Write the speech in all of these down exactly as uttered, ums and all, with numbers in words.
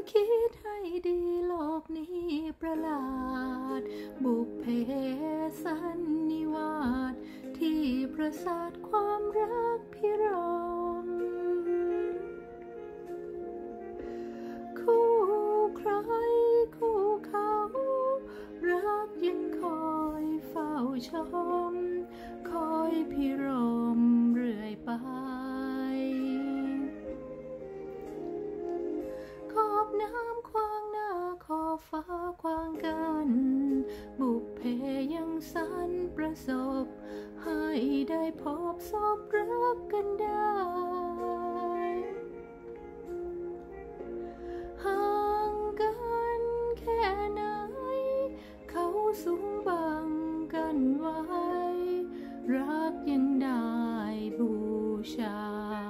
คิดให้ดีโลกนี้ประหลาดบุพเพสันนิวาสที่ประสาทความรักพิรมคู่ใครคู่เขารักยังคอยเฝ้าชมคอยพิรมเรื่อยไปขอบน้ำขวางหน้าขอบฟ้าขวางกันบุพเพยังสันประสบให้ได้พบศพรักกันได้ห่างกันแค่ไหนเขาสูงบังกันไว้รักยังได้บูชา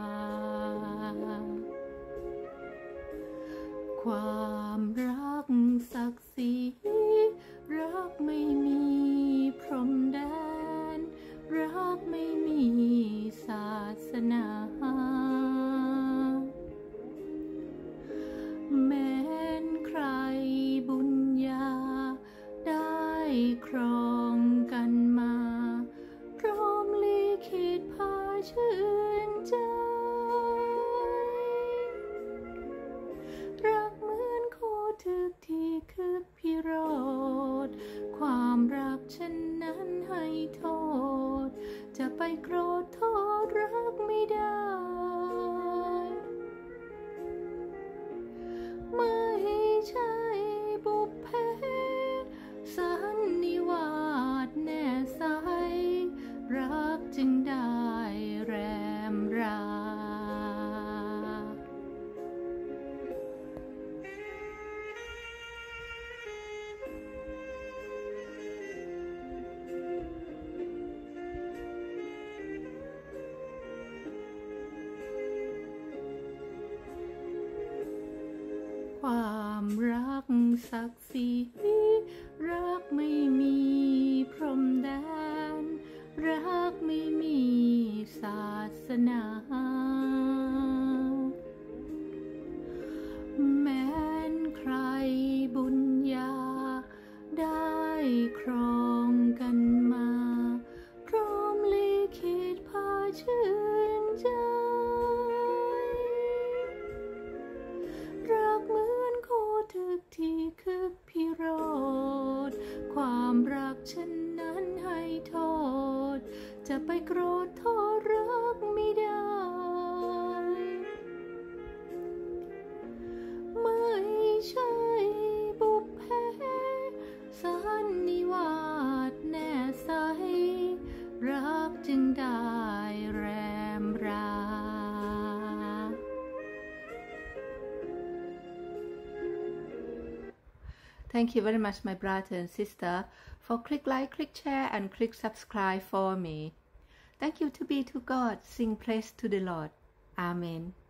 ความรักศักดิ์ศรีรักไม่มีพรมแดนรักไม่มีศาสนาแม้นใครบุญญาได้ครองกันมาพร้อมลิขิตพาชื่นใจรักเหมือนโคทึกที่คึกพิโรธความรักฉันนั้นให้โทษจะไปโกรธโทษรักไม่ได้ไม่ใช่บุพเพสันนิวาสแน่ใสรักจึงได้แรมราความรักศักดิ์ศรีรักไม่มีพรมแดนรักไม่มีศาสนาแม้นใครบุญญาได้ครองกันมาพร้อมลิขิตพาชื่นใจรักเหมือนโคทึกที่คึกพิโรธความรักฉันนั้นให้โทษจะไปโกรธโทษรักไม่ได้ไม่ใช่บุพเพสันนิวาสแน่ใสรักจึงได้แรมรา Thank you very much, my brother and sister, for click like, click share, and click subscribe for me. Thank you to be to God. Sing praise to the Lord. Amen.